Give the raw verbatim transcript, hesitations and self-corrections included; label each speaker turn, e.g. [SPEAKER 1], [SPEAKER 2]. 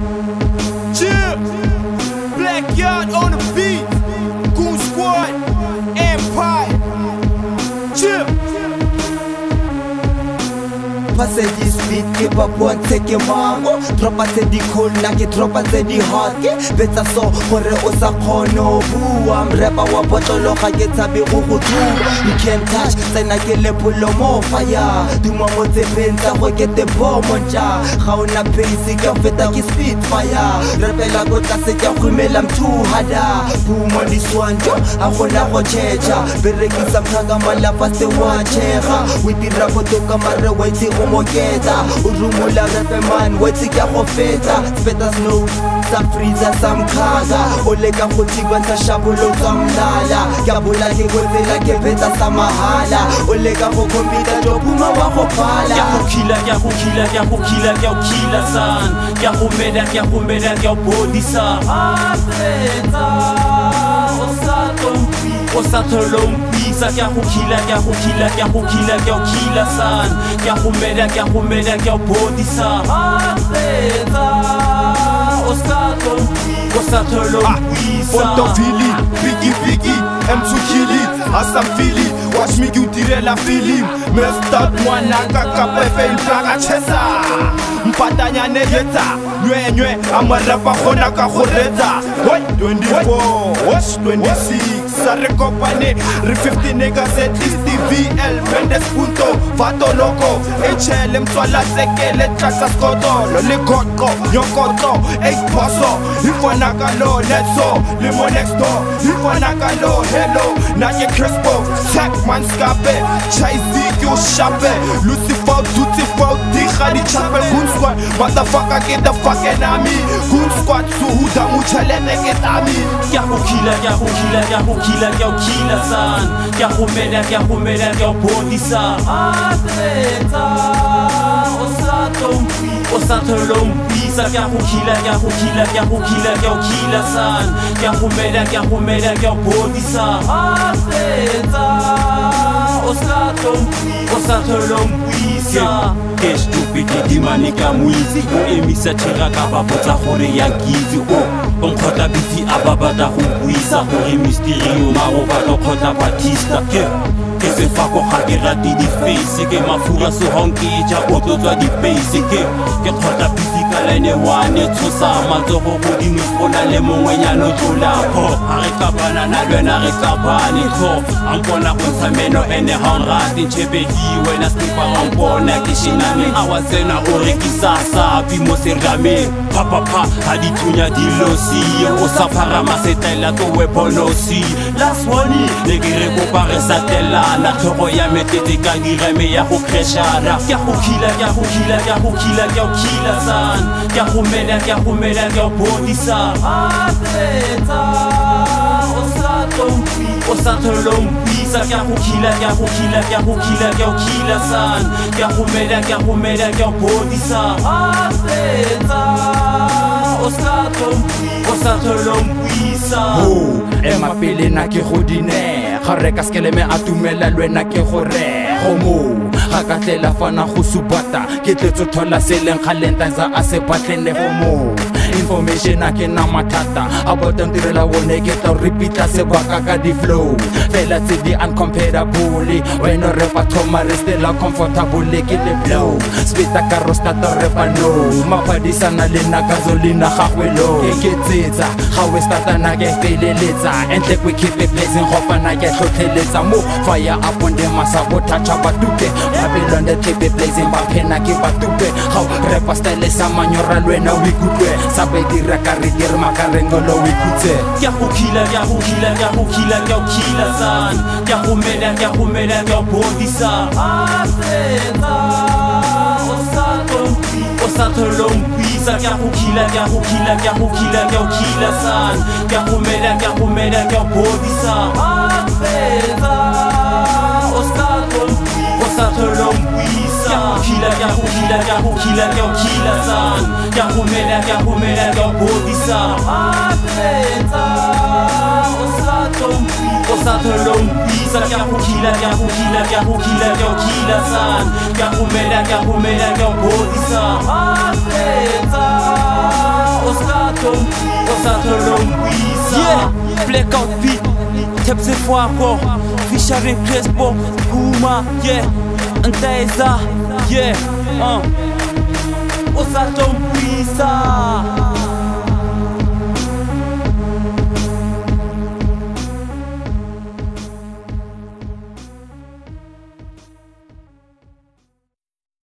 [SPEAKER 1] Chill. Blackyard on the beat. Goon Squad. Empire. Chill.
[SPEAKER 2] Pase di speed ke ba bontshe ke mango dropa tse di cold na ke dropa tse di hot ke betsa so gore o sa kgono bua mrepa wa botolo ga ke tsabe go go tsuba you can't touch tsena ke le polo mo fire duma mo tse bentsa go ke te bomo nja ga ona pace ke feta ke speed fire repela go tla se ke go mela mthu hada buma di swanjo a gona go checha berekisa mphaka mala faste wa chega we dira go toka mare wait umoketa urumula repe man wethi kuyafeta speta snow some freezer some kaza oleka futhi kwenza shabulo zamdala yabula ke kwenzela ke phetha samahala oleka go computer jobuma wa go phala
[SPEAKER 3] ya go kila ya go kila ya go kila ya go kila san ya go meda ya go meda ya bodisa afeta osatompi osatolompi sa ya go kila ya go kila ya go kila ya go kila san ya go meda ya go meda ya bodisa afeta osatompi osatolompi
[SPEAKER 1] Ponto Philly, Biggie Biggie, M two Killy, Assam Philly, watch me you dire la film. Me start mwana kaka pepe ilpaka chesa. Mpatanya negeta, nywe nywe, amarapa khona ka khoreta. What twenty-four, watch twenty-six. Sare company, re fifty niggas at least the V L, Mendes Punto, Fato Loco, H L M Twala Sekele, Trasa Skoto, Lole Kotko, Yokoto, eight Paso, Ifanakalo, Netso, Limo next door, Ifanakalo, Hello, Nanye Crespo, Tech Man Scape, Chai Zikyo Shape, Lucifer, Tutifo, Dikhali Chapel, Goon Squad, motherfucker get the fucking army, Goon Squad, Suhuda Muchalene get army.
[SPEAKER 3] Yahoo killer, Yahoo killer, Yahoo killer, Yahoo killer san Yahoo meda, Yahoo meda, Yahoo bodisa Atleta, osatompi, osatolompi sa Yahoo killer, Yahoo killer, Yahoo killer, Yahoo killer san Yahoo meda, Yahoo meda, Yahoo bodisa Atleta, osatompi, osatolompi sa ke stupid di manika muizi o emisa tshega ka ba botsa gore ya kitse o bonkgotla bitse a ba batla go buisa gore mysterio ma go batla kgotla Batista ke ke se fa go ga ke rati di face ke mafura so honke ja o tlotswa di face ke ke kgotla bitse ka line one tsosa matsogo go di mfona le mongwenyano tlola go a re ka bana na lwena re ka bane go ampona go tsameno ene hanrati chebedi wena stipa ampona ke shina awasena ore kisasa bimo serame papa pa aditunya dilosi o safara masetela to weponosi last one le gire go pare satela na tlogo ya metete ka direme ya go kreshara ya go kila ya go kila ya go kila ya go kila san ya go mela ya go mela ya bodisa atleta osatompi osatolompi sa ya go kila ya go kila ya go kila ya go kila san ya go mela ya go mela ya bodisa atleta osatompi osatolompi sa
[SPEAKER 4] oh ema pele na ke godine ga re ka skele me atumela lwena ke gore homo ga ka tlela fana go subata ke tletso thola seleng khalenta za a se batlene homo information a ke na matata about them direla wone ke ta repeat se baka ka di flow fela tse di uncomparable when re pa thoma re stela comfortable ke le blow spita ka rosta to re pa no mapadisa na le na gasolina ga gwelo ke ke tsetsa ga we starta na ke feleletsa entle we keep it blazing hofa na ke tlhotlheletsa mo fire up on them sabotage batuke babelonde keep it blazing ba phena ke batuke ga re pa style sa manyora lwena we gutwe sabe dira ka re dire makarengolo we kutse
[SPEAKER 3] ya go kila ya go kila ya go kila ya go kila san ya go mela ya go mela ya bodisa atleta osatompi osatolompi sa ya go kila ya go kila ya go kila ya go kila san ya go mela ya go mela ya bodisa atleta osatompi osatolompi sa kila ya go kila ya go kila ya go kila san ya go mela ya go mela ya bodisa atleta osatompi osatolompi sa ya go kila ya go kila ya go kila ya go kila san ya go mela ya go mela ya bodisa atleta on s'attend. Yeah, blackout beat, tape cette fois encore. Featuring Crespo, Puma, yeah, Antaisa, yeah, uh.